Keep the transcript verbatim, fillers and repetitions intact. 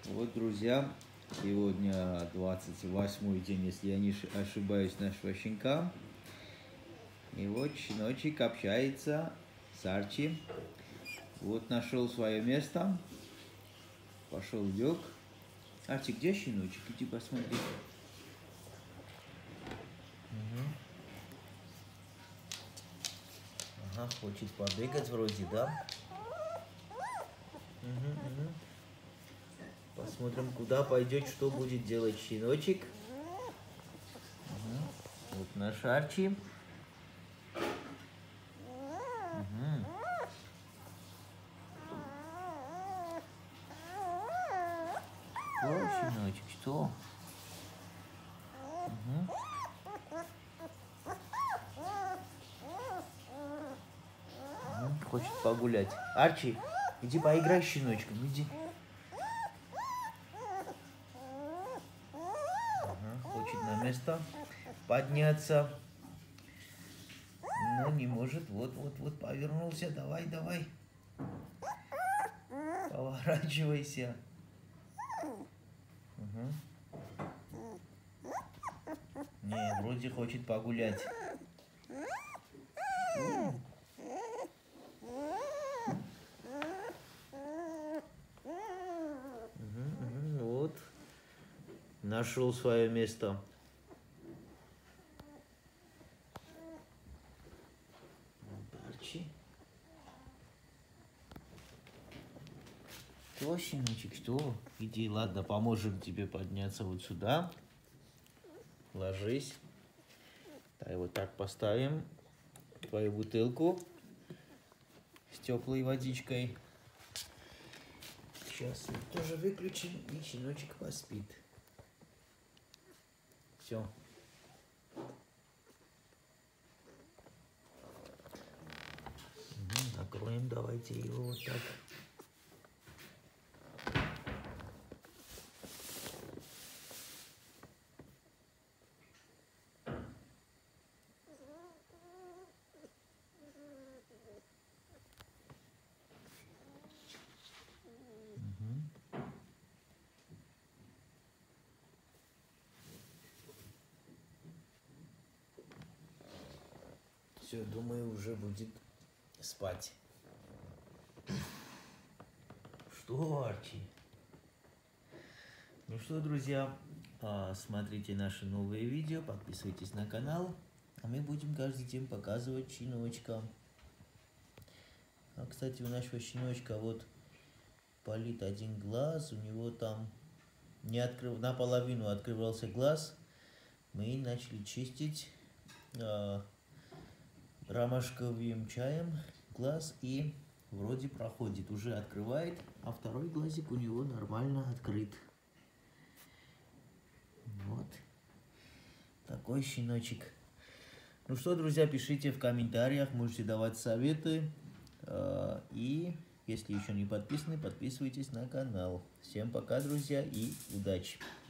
Вот, друзья, сегодня двадцать восьмой день, если я не ошибаюсь, нашего щенка. И вот щеночек общается с Арчи. Вот нашел свое место. Пошел лег. Арчи, где щеночек? Иди посмотри. Угу. Ага, хочет побегать вроде, да? Угу, угу. Посмотрим, куда пойдет, что будет делать щеночек. Угу. Вот наш Арчи. Угу. Что, щеночек, что? Угу. Угу. Хочет погулять. Арчи, иди поиграй с щеночком, иди. Угу. Хочет на место подняться. Но не может. Вот, вот, вот повернулся. Давай, давай. Поворачивайся. Угу. Не, вроде хочет погулять. Угу, угу, вот. Нашел свое место. Арчи. Что, щеночек, что? Иди, ладно, поможем тебе подняться вот сюда. Ложись. Давай вот так поставим твою бутылку с теплой водичкой. Сейчас тоже выключим, и щеночек поспит. Все. Угу, накроем, давайте его вот так. Все, думаю, уже будет спать. Что, Арчи? Ну что, друзья, смотрите наши новые видео, подписывайтесь на канал, а мы будем каждый день показывать щеночка. А, кстати, у нашего щеночка вот болит один глаз, у него там не открыв... наполовину открывался глаз. Мы начали чистить а, ромашковым чаем глаз, и вроде проходит, уже открывает, а второй глазик у него нормально открыт. Вот такой щеночек. Ну что, друзья, пишите в комментариях, можете давать советы, и если еще не подписаны, подписывайтесь на канал. Всем пока, друзья, и удачи!